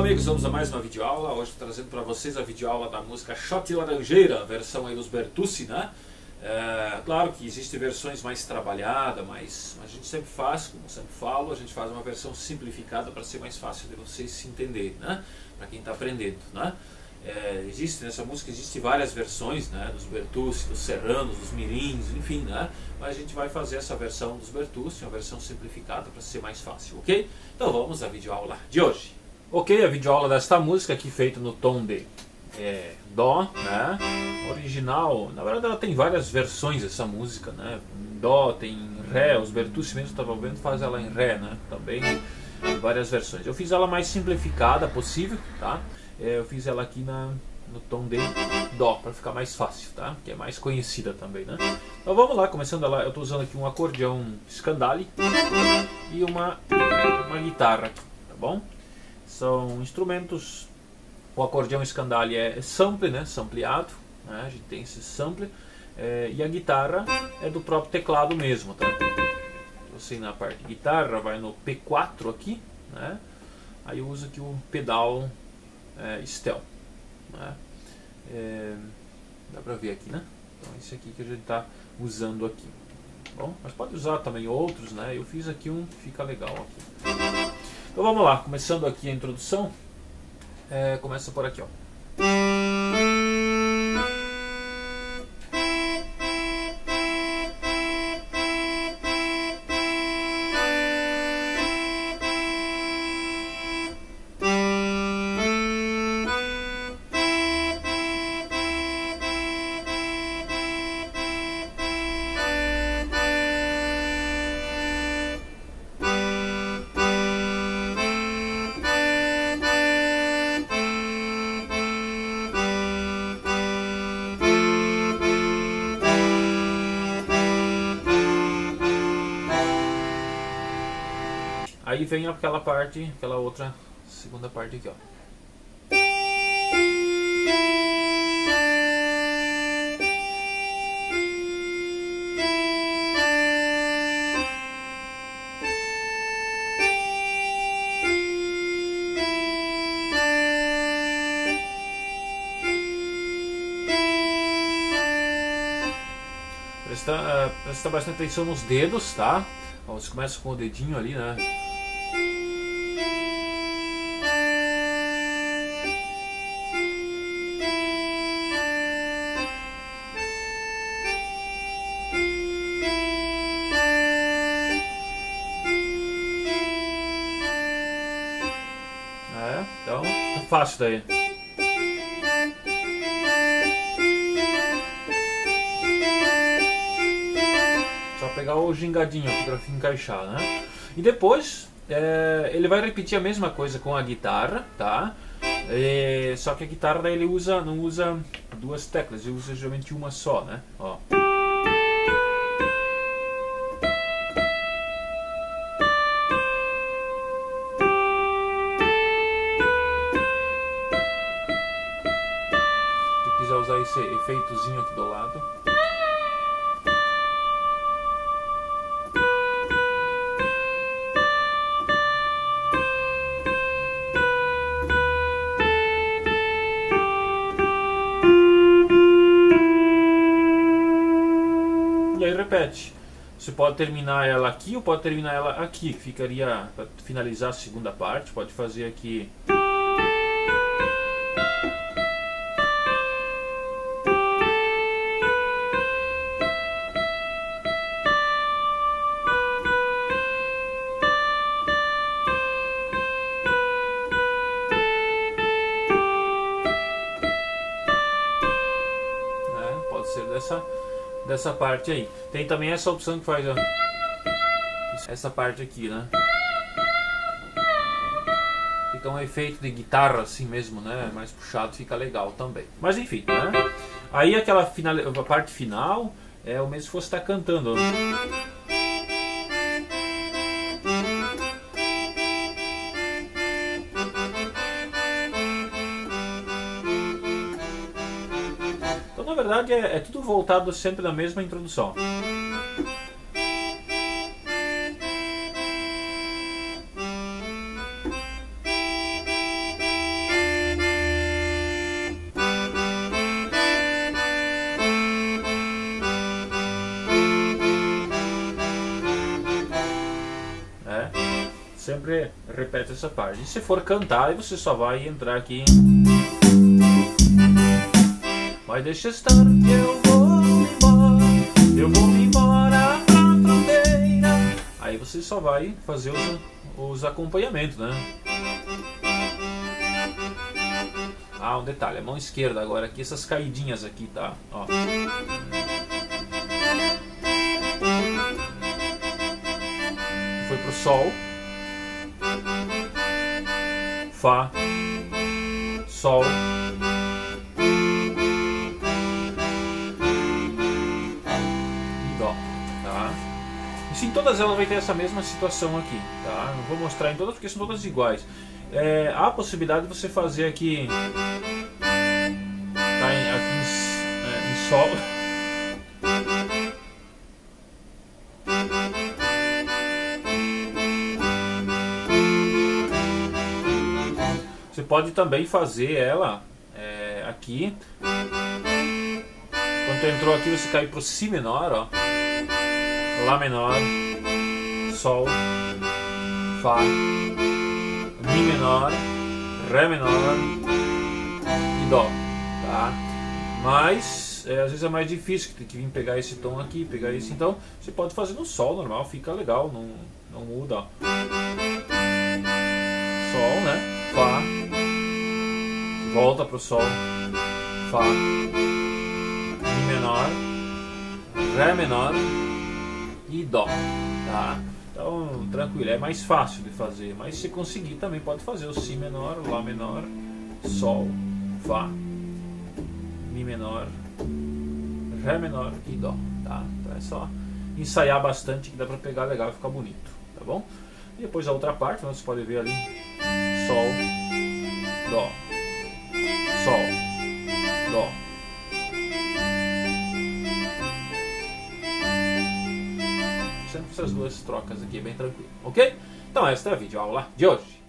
amigos, vamos a mais uma videoaula. Hoje estou trazendo para vocês a videoaula da música Shot Laranjeira, versão aí dos Bertucci, né? Claro que existem versões mais trabalhadas, mas a gente sempre faz, como eu sempre falo, a gente faz uma versão simplificada para ser mais fácil de vocês se entenderem, né? Para quem está aprendendo, né? Nessa música existem várias versões, né? Dos Bertucci, dos Serranos, dos Mirins, enfim, né? Mas a gente vai fazer essa versão dos Bertucci, uma versão simplificada para ser mais fácil, ok? Então vamos à videoaula de hoje. Ok, a videoaula desta música aqui feita no tom de Dó, né? Original, na verdade ela tem várias versões essa música, né? Dó, tem Ré, os Bertucci mesmo estava vendo faz ela em Ré, né? Também várias versões. Eu fiz ela mais simplificada possível, tá? Eu fiz ela aqui no tom de Dó, para ficar mais fácil, tá? Que é mais conhecida também, né? Então vamos lá, começando ela, eu estou usando aqui um acordeão Scandale e uma guitarra aqui, tá bom? São instrumentos, o acordeão Scandale é sample, né? Sampleado, né? A gente tem esse sample, e a guitarra é do próprio teclado mesmo, tá? Você na parte de guitarra vai no P4 aqui, né? Aí eu uso aqui o pedal Stel, né? Dá pra ver aqui, né? Então esse aqui que a gente tá usando aqui, bom? Mas pode usar também outros, né? Eu fiz aqui um que fica legal aqui. Então vamos lá, começando aqui a introdução, começa por aqui, ó. Aí vem aquela parte, aquela outra segunda parte aqui, ó. Presta bastante atenção nos dedos, tá? Ó, você começa com o dedinho ali, né? Então é fácil daí. Só pegar o gingadinho aqui para encaixar, né? E depois ele vai repetir a mesma coisa com a guitarra, tá? Só que a guitarra daí ele não usa duas teclas, ele usa geralmente uma só, né? Ó. Se quiser usar esse efeitozinho aqui do lado. E aí repete. Você pode terminar ela aqui ou pode terminar ela aqui. Ficaria para finalizar a segunda parte. Pode fazer aqui. Pode ser dessa parte aí. Tem também essa opção que faz essa parte aqui, né? Fica um efeito de guitarra assim mesmo, né? Mais puxado, fica legal também. Mas enfim, né? Aí a parte final é o mesmo se fosse estar cantando. Então na verdade é tudo voltado sempre na mesma introdução. sempre repete essa parte. E se for cantar, você só vai entrar aqui. Mas deixa estar que eu vou me embora pra fronteira. Aí você só vai fazer os acompanhamentos, né? Ah, um detalhe, a mão esquerda agora aqui, essas caidinhas aqui, tá? Ó. Foi pro Sol, Fá, Sol, e Dó, tá? E sim, todas elas vai ter essa mesma situação aqui, tá? Não vou mostrar em todas porque são todas iguais. Há a possibilidade de você fazer aqui, tá? Em Sol. Você pode também fazer ela aqui. Quando tu entrou aqui, você cai pro Si menor, ó. Lá menor, Sol, Fá, Mi menor, Ré menor e Dó, tá? Mas às vezes é mais difícil, que tem que vir pegar esse tom aqui, pegar esse. Então você pode fazer no Sol normal, fica legal, não muda, ó. Sol, né? Fá, volta pro Sol, Fá, Mi menor, Ré menor e Dó, tá? Então, tranquilo, é mais fácil de fazer, mas se conseguir também pode fazer o Si menor, Lá menor, Sol, Fá, Mi menor, Ré menor e Dó, tá? Então é só ensaiar bastante que dá pra pegar legal e ficar bonito, tá bom? E depois a outra parte, você pode ver ali, Sol, Dó, Sol, Dó. Sempre essas duas trocas aqui, bem tranquilo, ok? Então esta é a videoaula de hoje.